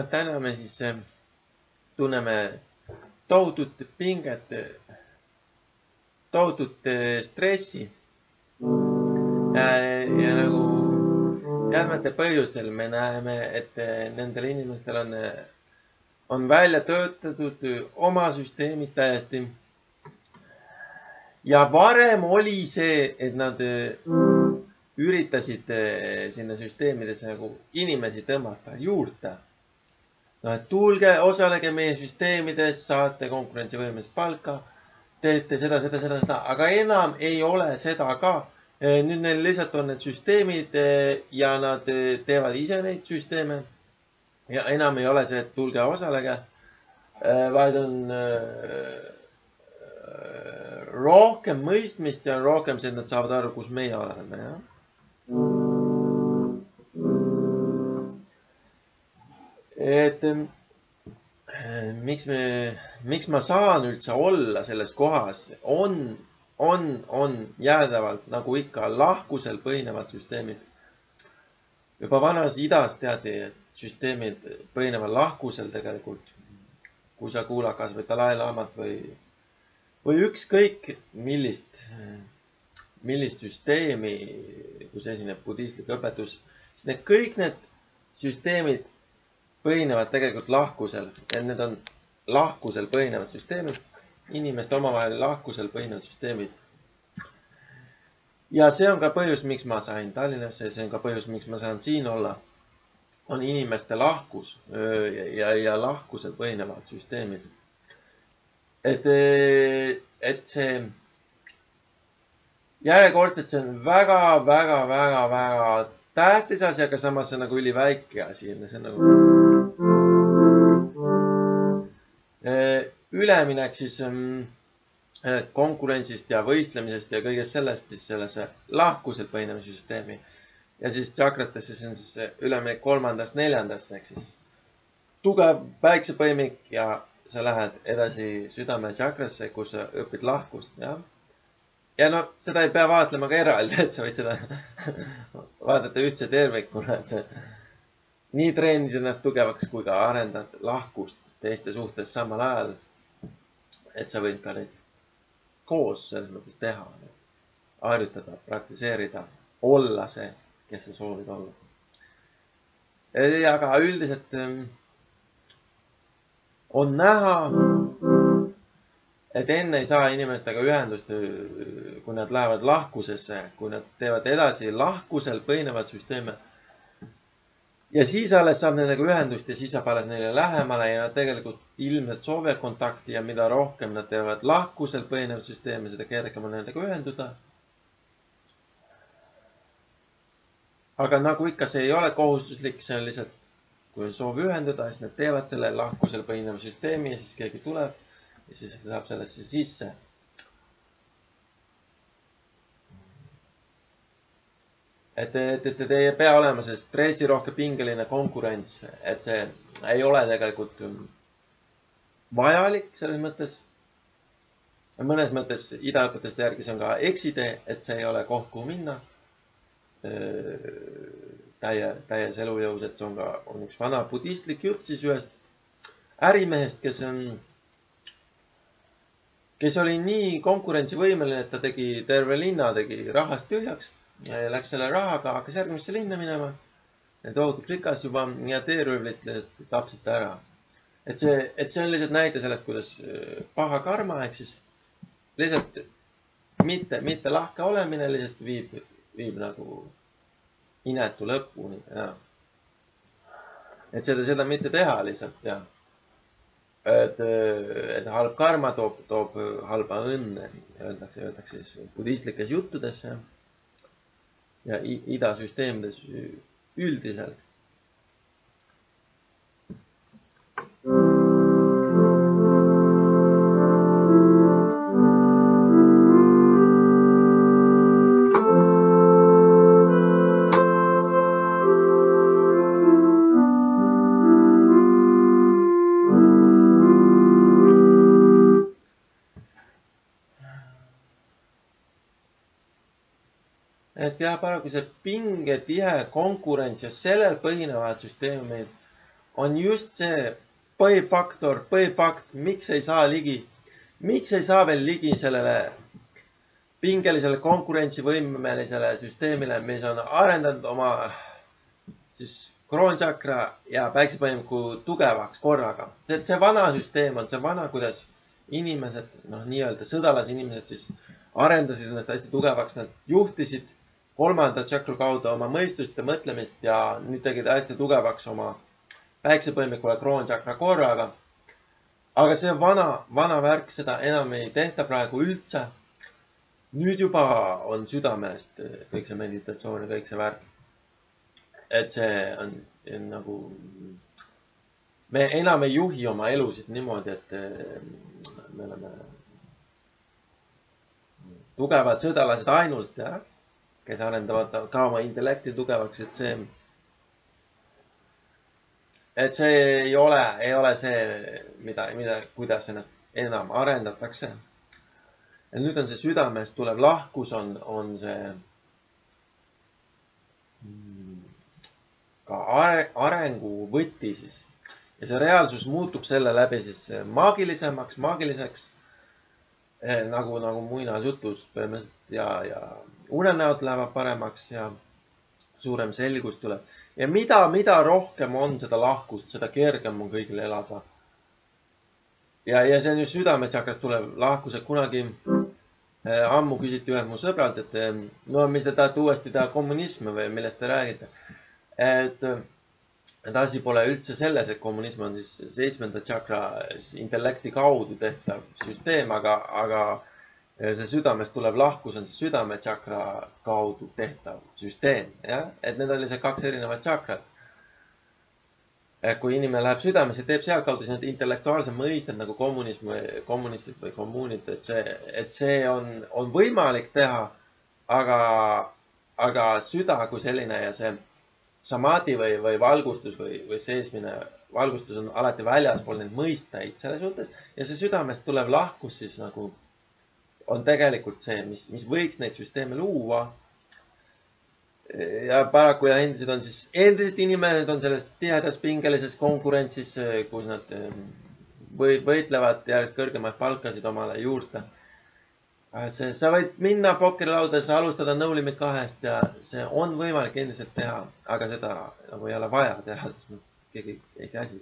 täna me siis tunneme tohutut pinget, tohutut stressi. Ja nagu järgmete põhjusel me näeme, et nendel inimestel on välja töötatud oma süsteemid täiesti. Ja varem oli see, et nad üritasid sinna süsteemidesse nagu inimesi tõmmata juurde. No, et tulge, osalege meie süsteemides, saate konkurentsivõimelist palka, teete seda, aga enam ei ole seda ka. Nüüd neil lihtsalt on need süsteemid ja nad teevad ise neid süsteeme ja enam ei ole see, et tulge osalege, vaid on rohkem mõistmist ja rohkem see, et nad saavad aru, kus meie oleme. Ja? Et miks ma saan üldse olla selles kohas, on jäädavalt nagu ikka lahkusel põhinevad süsteemid. Juba vanas idas teati, et süsteemid põhinevad lahkusel tegelikult. Kui sa kuulad kas või Dalai Lamat või ükskõik millist süsteemi, kus esineb budistlik õpetus, siis kõik need süsteemid põhinevad tegelikult lahkusel. Ja need on lahkusel põhinevad süsteemid. Inimeste omavahel lahkusel põhinevad süsteemid. Ja see on ka põhjus, miks ma sain Tallinnasse, see on ka põhjus, miks ma saan siin olla. On inimeste lahkus ja lahkusel põhinevad süsteemid. Et see järjekordselt see on väga tähtis asi, aga samas see on nagu üliväike asi. See on nagu üleminek siis konkurentsist ja võistlemisest ja kõigest sellest siis sellesse lahkuselt põhinemise süsteemi. Ja siis tšakratesse see on siis üleminek 3. 4. ehk siis tugev päiksepõimik ja sa lähed edasi südame tšakrasse, kus sa õpid lahkust. Ja no seda ei pea vaatlema ka eraldi, et sa võid seda vaadata ühtse tervikuna, et sa nii treenid ennast tugevaks kui ka arendad lahkust teiste suhtes samal ajal, et sa võid ka neid koos selles mõttes teha, harjutada, praktiseerida, olla see, kes sa soovid olla. Aga üldiselt on näha, et enne ei saa inimestega ühendust, kui nad lähevad lahkusesse, kui nad teevad edasi lahkusel põhinevad süsteeme. Ja siis alles saab nendega ühendust ja siis saab alles neile lähemale ja nad tegelikult ilmselt soovivad kontakti ja mida rohkem nad teevad lahkusel põhinevat süsteemi, seda kergem on nendega ühenduda. Aga nagu ikka, see ei ole kohustuslik, see on lihtsalt, kui on soov ühenduda, siis nad teevad selle lahkusel põhineva süsteemi ja siis keegi tuleb ja siis saab sellesse sisse. Et ei pea olema see stressirohke pingeline konkurents, et see ei ole tegelikult vajalik selles mõttes. Mõnes mõttes idaõpetuste järgi see on ka eksitee, et see ei ole koht, kuhu minna. Täies elujõus, et see on üks vana budistlik jutt siis ühest ärimehest, kes oli nii konkurentsivõimeline, et ta tegi terve linna, tegi rahast tühjaks. Ja läks selle rahaga, hakkas järgmisse linna minema. Tohutu rikas juba ja teeröövlit tapsid ta ära. Et see on lihtsalt näide sellest, kuidas paha karma, ehk siis lihtsalt mitte lahke olemine, lihtsalt viib nagu inetu lõpuni. Et seda mitte teha lihtsalt. Ja. Et halb karma toob halba õnne, öeldakse siis budistlikes juttudes. Ja idasüsteemides üldiselt. Et jah, paraku see pingetihe konkurents ja sellel põhinevad süsteemid on just see põhifakt, miks ei saa veel ligi sellele pingelisele konkurentsivõimelisele süsteemile, mis on arendanud oma siis kroonchakra ja päiksepõimiku tugevaks korraga. See vana süsteem on see vana, kuidas inimesed, nii-öelda sõdalasinimesed siis arendasid ennast hästi tugevaks, nad juhtisid kolmanda chakra kaudu oma mõistust ja mõtlemist ja nüüd tegid hästi tugevaks oma päiksepõimikule kroonchakra korraga. Aga see vana värk, seda enam ei tehta praegu üldse. Nüüd juba on südamest kõik see meditatsioon ja kõik see värk. Et see on nagu, me enam ei juhi oma elusid niimoodi, et me oleme tugevad sõdalased ainult, kes arendavad ka oma intellekti tugevaks, et see ei ole see, kuidas ennast enam arendatakse. Ja nüüd on see südamest tulev lahkus, on see ka arengu võti siis. Ja see reaalsus muutub selle läbi siis maagiliseks, nagu muinasjutus ja unenäod lähevad paremaks ja suurem selgus tuleb. Ja mida rohkem on seda lahkust, seda kergem on kõigil elada. Ja see on ju südametšakrast tulev lahkus, et kunagi ammu küsiti ühelt mu sõbralt, et no mis te tahate uuesti teha kommunismi või millest te räägite. Et asi pole üldse selles, et kommunism on siis 7. tšakra intellekti kaudu tehtav süsteem, aga see südamest tulev lahkus on see südametšakra kaudu tehtav süsteem. Et need oli see 2 erinevat tšakrat. Et kui inimene läheb südamesse, teeb seal kaudu, siis need intellektuaalse mõisted nagu kommunistid või kommuunid, et see on võimalik teha, aga süda kui selline ja see samadhi või valgustus või seesmine valgustus on alati väljaspool neid mõisteid selles suhtes. Ja see südamest tulev lahkus siis nagu on tegelikult see, mis võiks neid süsteeme luua. Ja paraku ja endised inimesed on selles tihedas pingelises konkurentsis, kus nad võitlevad järjest kõrgemaid palkasid omale juurde. Sa võid minna pokkerilaudas, alustada no limit 2 ja see on võimalik endiselt teha, aga seda nagu ei ole vaja teha, keegi ei käsi.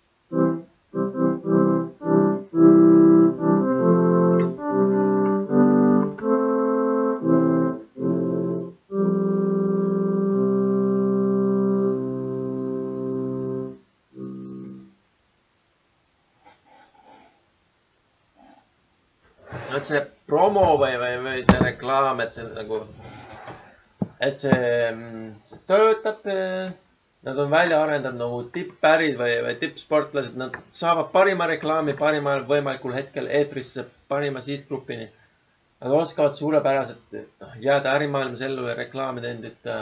See promo või see reklaam, et see nagu, et see töötab, nad on välja arendanud nagu tipppärid või tippsportlased, nad saavad parima reklaami parimal võimalikul hetkel eetrisse, parima sihtgrupini. Nad oskavad suurepäraselt jääda ärimaailmas ellu ja reklaamida endid.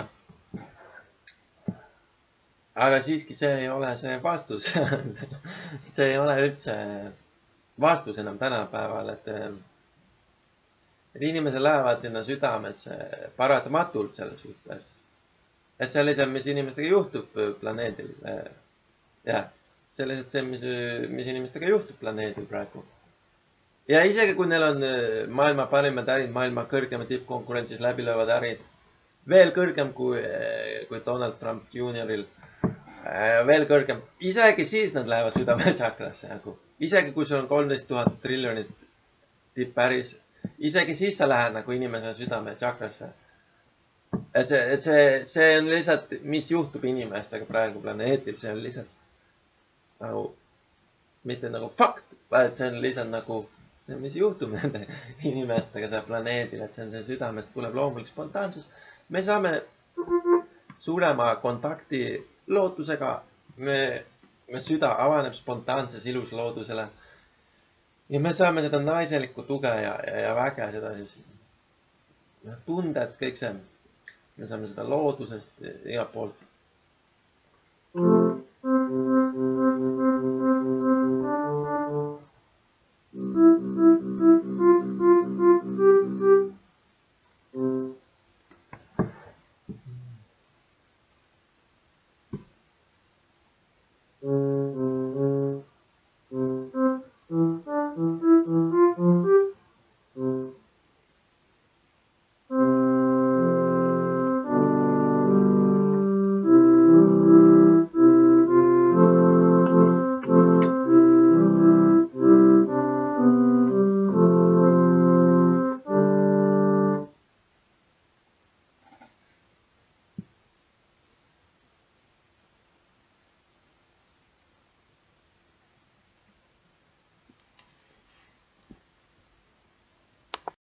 Aga siiski see ei ole see vastus. See ei ole üldse vastus enam tänapäeval, et inimesed lähevad sinna südamesse paratamatult selles suhtes. Et see on lihtsalt, mis inimestega juhtub planeedil. Jah, see on lihtsalt see, mis inimestega juhtub planeedil praegu. Ja isegi kui neil on maailma parimad ärid, maailma kõrgema tippkonkurentsis läbilöövad ärid, veel kõrgem kui Donald Trump Junioril, veel kõrgem, isegi siis nad lähevad südametšakrasse. Isegi kui sul on 13 000 triljonit tippäris, isegi siis sa lähed nagu inimese südametšakrasse. Et see on lihtsalt, mis juhtub inimestega praegu planeetil, see on lihtsalt nagu, mitte nagu fakt, vaid see on lihtsalt nagu, see mis juhtub nende inimestega seal planeedil, et see on see südamest tuleb loomulik spontaansus. Me saame suurema kontakti lootusega, me süda avaneb spontaanses ilus loodusele. Ja me saame seda naiselikku tuge ja väge, seda siis tundet, kõik see. Me saame seda loodusest igalt poolt.